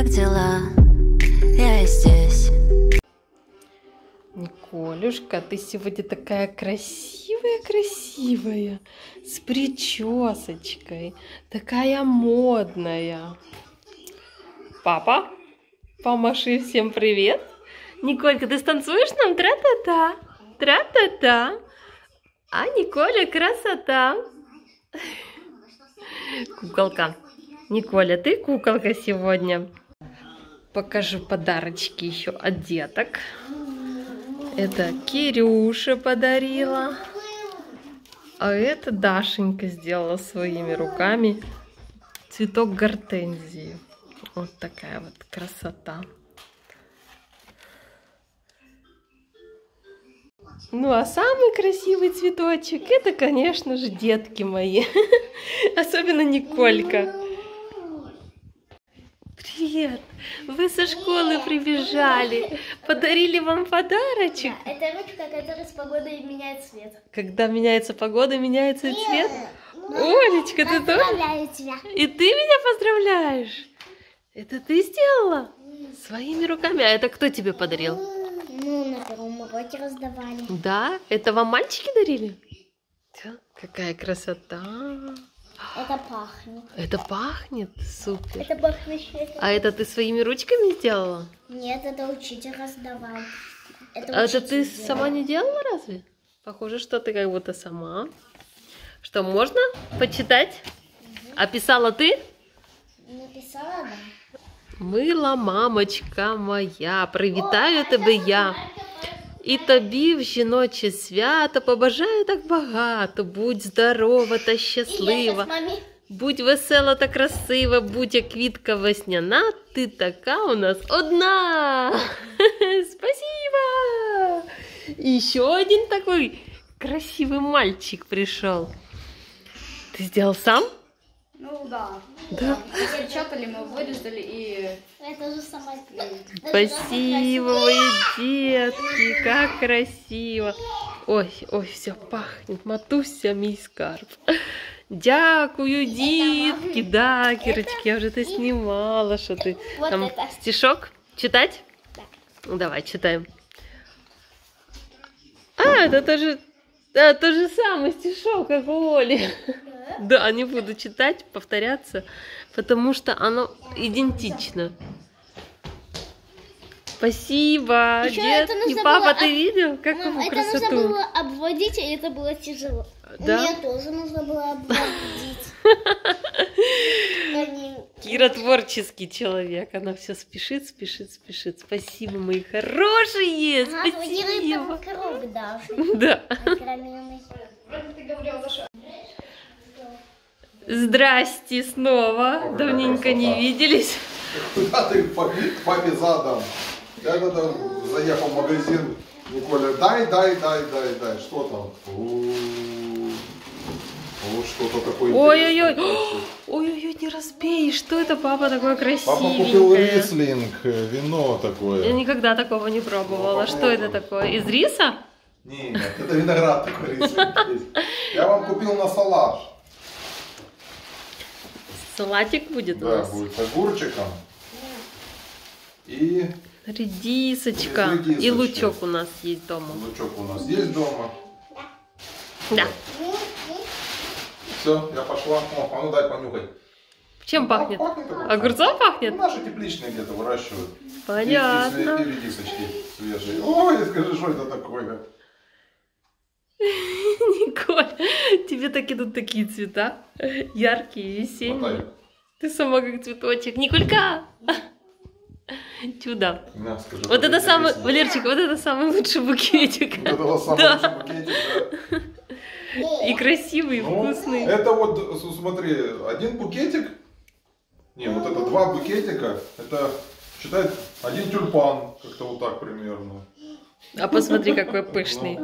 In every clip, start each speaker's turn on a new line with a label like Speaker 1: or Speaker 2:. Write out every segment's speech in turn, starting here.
Speaker 1: как дела? Я здесь.
Speaker 2: Николюшка, ты сегодня такая красивая, с причесочкой, такая модная. Папа, помаши всем привет. Николька, ты станцуешь нам? Тра-та-та, тра-та-та. А Николя красота. Куколка. Николя, ты куколка сегодня. Покажу подарочки еще от деток. Это Кирюша подарила. А это Дашенька сделала своими руками. Цветок гортензии. Вот такая вот красота. Ну а самый красивый цветочек, это, конечно же, детки мои. Особенно Николька. Привет! Вы со школы прибежали. Подарили вам подарочек.
Speaker 3: Да, это ручка, которая с погодой меняет цвет.
Speaker 2: Когда меняется погода, меняется и цвет? Олечка, ты тоже?
Speaker 3: Поздравляю тебя.
Speaker 2: И ты меня поздравляешь? Это ты сделала? Своими руками. А это кто тебе подарил?
Speaker 3: Ну, на первом уроке раздавали.
Speaker 2: Да? Это вам мальчики дарили? Да? Какая красота!
Speaker 3: Это пахнет.
Speaker 2: Это пахнет? Супер!
Speaker 3: Это пахнущее.
Speaker 2: А это ты своими ручками сделала?
Speaker 3: Нет, это учитель раздавал.
Speaker 2: А это ты
Speaker 3: делал.
Speaker 2: сама не делала разве? Похоже, что ты как будто сама. Что, можно почитать? А писала ты?
Speaker 3: Написала, да.
Speaker 2: Мила, мамочка моя, привітаю тебе я. І тобі в жіноче свято побажаю так багато. Будь здорова та щаслива. Будь весела та красива, будь як квітка весняна, ти така у нас одна. Спасибо! Еще один такой красивый мальчик пришел. Ты сделал сам?
Speaker 4: Ну да.
Speaker 2: Да.
Speaker 4: Распечатали, мы вырезали и...
Speaker 3: Это же сама
Speaker 2: Спасибо, мои детки, как красиво. Ой, ой, все пахнет, матуся, мій скарб. Дякую, дітки, да, Кирочки, я вже ти знімала, що ти.
Speaker 3: Вот
Speaker 2: Там
Speaker 3: это.
Speaker 2: стишок читать?
Speaker 3: Да.
Speaker 2: Ну, давай, читаем. А, это тоже, да, то же самое стишок, как у Оли. Да, не буду читать, повторяться, потому что оно идентично. Спасибо,
Speaker 3: Ещё это
Speaker 2: детки.
Speaker 3: нужно
Speaker 2: Папа,
Speaker 3: было
Speaker 2: ты видел, как
Speaker 3: Мам, это
Speaker 2: красоту?
Speaker 3: нужно было обводить, и это было тяжело.
Speaker 2: Да?
Speaker 3: Мне тоже нужно было обводить. Они-
Speaker 2: Кира творческий человек, она все спешит. Спасибо, мои хорошие,
Speaker 3: Ага, у Киры
Speaker 2: спасибо.
Speaker 3: там круг даже.
Speaker 2: Да.
Speaker 3: Огроменный.
Speaker 2: Здрасте снова, давненько не виделись.
Speaker 5: Куда ты к папе задом? Я тогда заехал в магазин, Николя, дай. Что там? Что-то такое.
Speaker 2: Ой-ой-ой, ой-ой-ой, не разбей, что это папа такое
Speaker 5: Папа купил
Speaker 2: красивенькое?
Speaker 5: рислинг, вино
Speaker 2: Я
Speaker 5: такое.
Speaker 2: никогда такого не пробовала. Что это такое? Из риса?
Speaker 5: Нет, это виноград такой рислинг есть. Я вам купил на салат.
Speaker 2: Салатик будет у
Speaker 5: Да,
Speaker 2: нас.
Speaker 5: будет с огурчиком. И
Speaker 2: Редисочка.
Speaker 5: И редисочка.
Speaker 2: И лучок у нас есть дома.
Speaker 5: лучок у нас есть дома.
Speaker 2: Да.
Speaker 5: Все, я пошла. О, а ну дай понюхать.
Speaker 2: Чем пахнет?
Speaker 5: Пахнет огурцом.
Speaker 2: Огурцом
Speaker 5: Ну,
Speaker 2: пахнет?
Speaker 5: наши тепличные где-то выращивают.
Speaker 2: Понятно.
Speaker 5: И редисочки свежие. Ой, скажи, что это такое?
Speaker 2: Николь, тебе так идут такие цвета. Яркие, весенние.
Speaker 5: Мотай.
Speaker 2: Ты сама как цветочек. Николька! Чудо.
Speaker 5: На, скажи,
Speaker 2: Вот это
Speaker 5: интересно.
Speaker 2: самый, Валерчик, вот это самый лучший букетик.
Speaker 5: Вот это самый
Speaker 2: Да.
Speaker 5: лучший букетик, да.
Speaker 2: И красивый, и
Speaker 5: Ну,
Speaker 2: вкусный.
Speaker 5: это вот, смотри, один букетик. Не, вот это два букетика. Это, считай, один тюльпан. Как-то вот так примерно.
Speaker 2: А посмотри, какой пышный.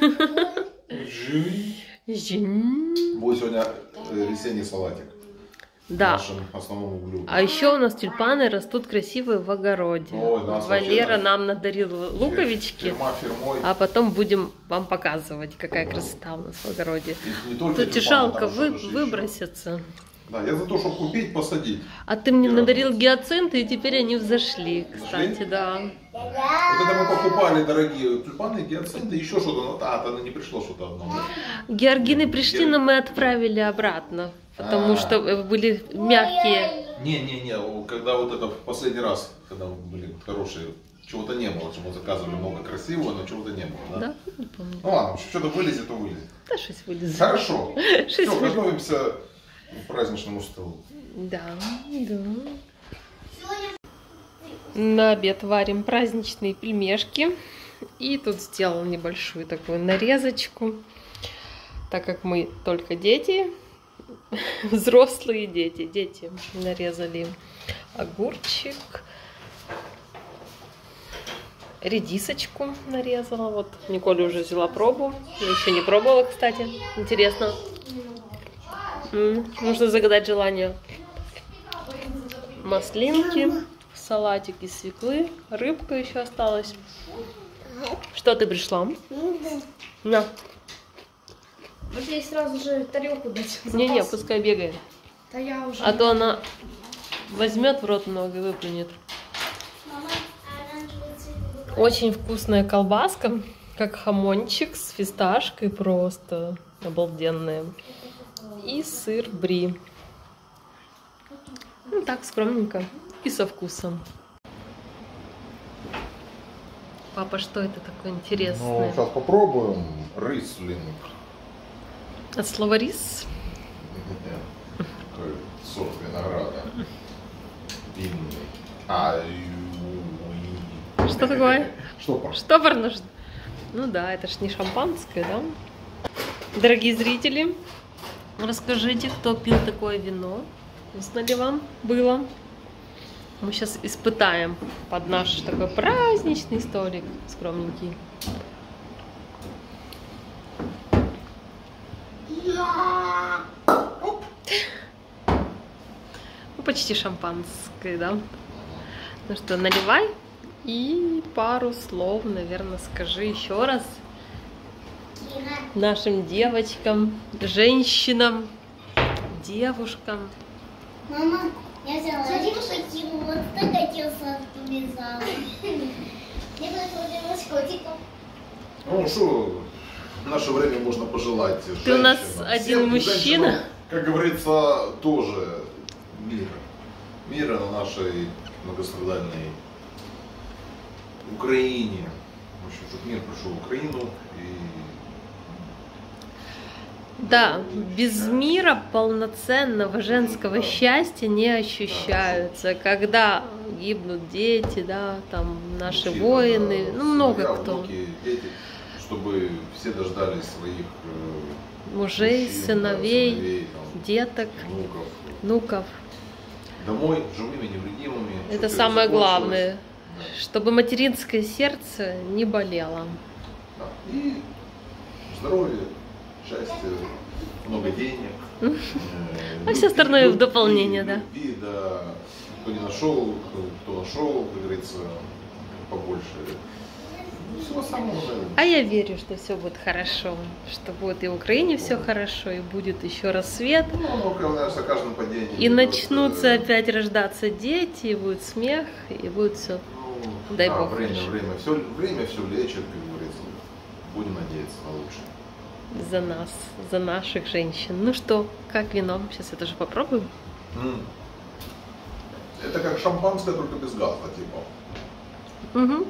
Speaker 5: Жи.
Speaker 2: Жень.
Speaker 5: Будет сегодня весенний салатик. В
Speaker 2: Да.
Speaker 5: нашем основном блюде.
Speaker 2: А еще у нас тюльпаны растут красивые в огороде.
Speaker 5: Ой, да,
Speaker 2: Валера
Speaker 5: вообще, да.
Speaker 2: нам надарил луковички,
Speaker 5: Фирма фирмой.
Speaker 2: а потом будем вам показывать, какая красота у нас в огороде.
Speaker 5: И не только
Speaker 2: Тут
Speaker 5: тюльпаны,
Speaker 2: жалко
Speaker 5: там что-то же еще.
Speaker 2: выбросятся.
Speaker 5: Да, я за то, чтобы купить, посадить.
Speaker 2: А ты мне
Speaker 5: И
Speaker 2: надарил
Speaker 5: радоваться.
Speaker 2: гиацинты, и теперь они взошли, кстати,
Speaker 5: Взошли?
Speaker 2: да.
Speaker 5: Вот это мы покупали дорогие тюльпаны, гиацинты, еще что-то. Ну, это не пришло что-то одно.
Speaker 2: Георгины пришли, но мы отправили обратно, потому
Speaker 5: А.
Speaker 2: что были мягкие.
Speaker 5: Не, когда вот это в последний раз, когда были хорошие, чего-то не было, что мы заказывали много красивого, но чего-то не было, да?
Speaker 2: Да? Не помню.
Speaker 5: Ну ладно, что-то вылезет, то вылезет.
Speaker 2: Да, что-то вылезло.
Speaker 5: Хорошо.
Speaker 2: Что-то
Speaker 5: Все,
Speaker 2: вылезло.
Speaker 5: готовимся к праздничному столу.
Speaker 2: Да, да. На обед варим праздничные пельмешки. И тут сделал небольшую такую нарезочку. Так как мы только дети, взрослые дети. Дети нарезали огурчик, редисочку нарезала. Вот Николя уже взяла пробу. Я еще не пробовала, кстати. Интересно. Нужно загадать желание. Маслинки, салатик из свеклы, рыбка еще осталась. Что ты пришла? На.
Speaker 4: Вот ей сразу же тарелку дать.
Speaker 2: Не-не, пускай бегает.
Speaker 4: Да я уже.
Speaker 2: А то она возьмет в рот много и выплюнет. Очень вкусная колбаска, как хамончик с фисташкой, просто обалденная. И сыр бри. Ну так, скромненько и со вкусом. Папа, что это такое интересное?
Speaker 5: сейчас попробуем. Рислинг.
Speaker 2: От слова рис?
Speaker 5: Такой сорт винограда. Винный.
Speaker 2: Что такое?
Speaker 5: Штопор.
Speaker 2: Штопор. Ну да, это ж не шампанское, да? Дорогие зрители, расскажите, кто пил такое вино? Вкусно ли вам было? Мы сейчас испытаем под наш такой праздничный столик, скромненький. Ну, почти шампанское, да? Ну что, наливай и пару слов, наверное, скажи еще раз нашим девочкам, женщинам, девушкам.
Speaker 3: Мама, я взяла такие вот так хотел сладкий вязала. Я познакомилась с котиком.
Speaker 5: Ну что, в наше время можно пожелать женщинам.
Speaker 2: Ты у нас один
Speaker 5: Всем
Speaker 2: мужчина.
Speaker 5: женщинам, как говорится, тоже мира. Мира на нашей многострадальной Украине. В общем, чтобы мир пришел в Украину.
Speaker 2: Да, без мира полноценного женского счастья не ощущаются. Когда гибнут дети, да, там наши
Speaker 5: Мужчина,
Speaker 2: воины,
Speaker 5: да,
Speaker 2: ну много
Speaker 5: сыновья,
Speaker 2: кто.
Speaker 5: внуки, дети, чтобы все дождались своих
Speaker 2: Мужей,
Speaker 5: мужчин,
Speaker 2: сыновей,
Speaker 5: да, сыновей, там,
Speaker 2: деток,
Speaker 5: внуков.
Speaker 2: внуков.
Speaker 5: Домой живыми, невредимыми.
Speaker 2: Это
Speaker 5: чтобы всё
Speaker 2: самое
Speaker 5: закончилось.
Speaker 2: главное,
Speaker 5: Да.
Speaker 2: чтобы материнское сердце не болело.
Speaker 5: Да. И здоровье, счастье, много денег.
Speaker 2: А всё остальное в дополнение, да.
Speaker 5: Любви, да. Кто не нашел, кто нашел, как говорится, побольше. Всего самого наверное.
Speaker 2: А я верю, что все будет хорошо, что будет и в Украине все хорошо, и будет еще рассвет,
Speaker 5: Ну, оно, конечно, каждым падением.
Speaker 2: и
Speaker 5: идет,
Speaker 2: начнутся опять рождаться дети, и будет смех, и будет все.
Speaker 5: ну,
Speaker 2: Дай
Speaker 5: да,
Speaker 2: бог,
Speaker 5: время
Speaker 2: хорошо.
Speaker 5: все лечит, как говорится. Будем надеяться на лучшее.
Speaker 2: За нас, за наших женщин. Ну что, как вино? Сейчас я тоже попробую.
Speaker 5: Это как шампанское, только без газа, типа.
Speaker 2: Угу.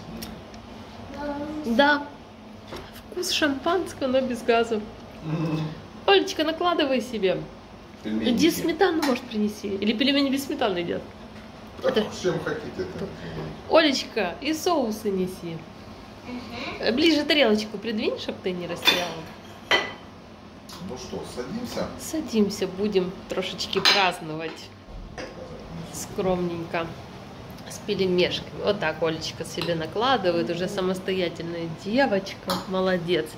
Speaker 2: Да, вкус шампанского, но без газа. Олечка, накладывай себе.
Speaker 5: Пельменики.
Speaker 2: Иди сметану, может, принеси. Или пельмени без сметаны едят.
Speaker 5: Так,
Speaker 2: Это-
Speaker 5: с чем хотите. Это.
Speaker 2: Олечка, и соусы неси. Ближе тарелочку придвинь, чтобы ты не растеряла.
Speaker 5: Ну что, садимся.
Speaker 2: Садимся, будем трошечки праздновать. Скромненько. С пельмешками. Вот так Олечка себе накладывает. Уже самостоятельная девочка. Молодец.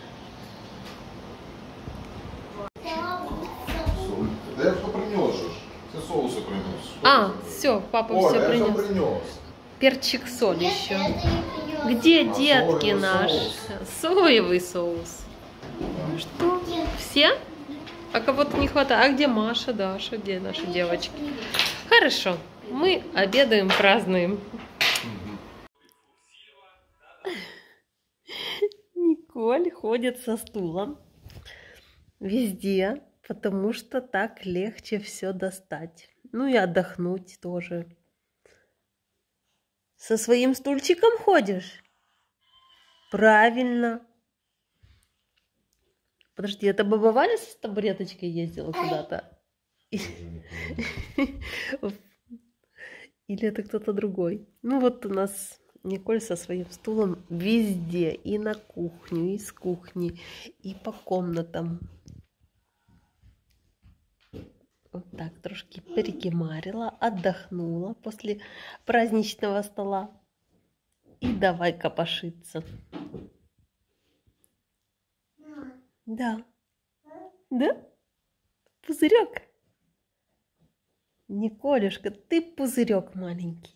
Speaker 5: Да я все принес же. Все соусы принес.
Speaker 2: А, все, папа
Speaker 5: Оля,
Speaker 2: все
Speaker 5: я все
Speaker 2: принес.
Speaker 5: принес.
Speaker 2: Перчик, соль еще.
Speaker 3: Это не принес.
Speaker 2: Где
Speaker 5: А,
Speaker 2: детки
Speaker 5: соевый
Speaker 2: наши?
Speaker 5: соус.
Speaker 2: Соевый соус. Ну что? Все? А кого-то не хватает. А где Маша, Даша, где наши девочки? Хорошо, мы обедаем, празднуем. Николь ходит со стулом везде, потому что так легче все достать. Ну и отдохнуть тоже. Со своим стульчиком ходишь? Правильно. Подожди, это баба Валя с табуреточкой ездила куда-то? Или это кто-то другой? Ну вот у нас Николь со своим стулом везде. И на кухню, и с кухни, и по комнатам. Вот так трошки перекимарила, отдохнула после праздничного стола. И давай копошиться. Да. Да? Пузырек. Николюшка, ты пузырек маленький.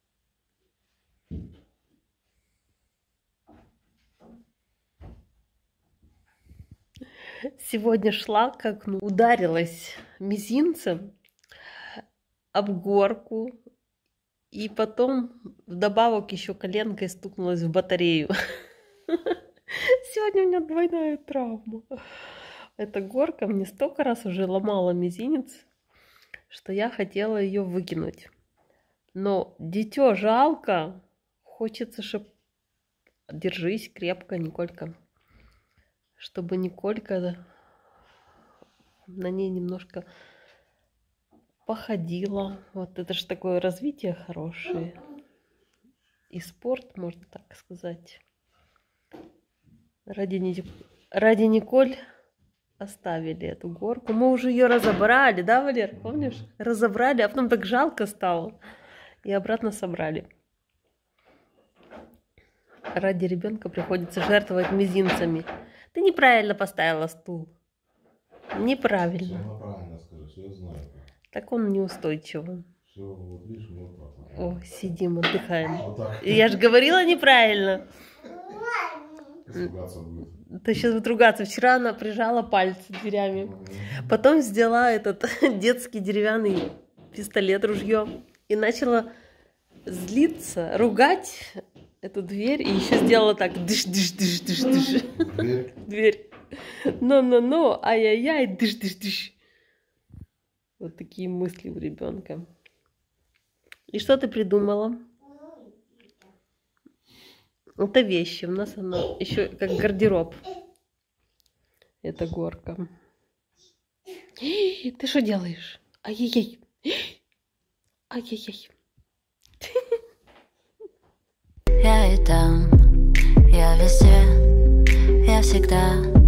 Speaker 2: Сегодня шла к окну, ударилась мизинцем об горку. И потом вдобавок еще коленкой стукнулась в батарею. Сегодня у меня двойная травма. Эта горка мне столько раз уже ломала мизинец, что я хотела ее выкинуть. Но дитё жалко. Хочется, чтобы... Держись крепко, Николька. Чтобы Николька на ней немножко походила. Вот это же такое развитие хорошее. И спорт, можно так сказать. Ради Николь оставили эту горку. Мы уже ее разобрали, да, Валер? Помнишь? Разобрали, а потом так жалко стало. И обратно собрали. Ради ребенка приходится жертвовать мизинцами. Ты неправильно поставила стул. Неправильно.
Speaker 5: Все правильно скажи, все я знаю.
Speaker 2: Так он неустойчивый.
Speaker 5: Все, вот видишь, вот так.
Speaker 2: О, сидим, отдыхаем.
Speaker 5: Вот так.
Speaker 2: Я же говорила неправильно.
Speaker 5: Испугаться будет.
Speaker 2: Ты сейчас будет ругаться. Вчера она прижала пальцы дверями. Потом взяла этот детский деревянный пистолет, ружье. И начала злиться, ругать эту дверь. И еще сделала так. Дыш-дыш-дыш-дыш-дыш. Дверь. Но-но-но, ай-яй-яй, дыш-дыш-дыш. Вот такие мысли у ребенка. И что ты придумала? Это вещи. У нас она еще как гардероб. Это горка. Ты что делаешь? Ай-яй-яй. Ай-яй-яй.
Speaker 1: Я и там, я везде, я всегда.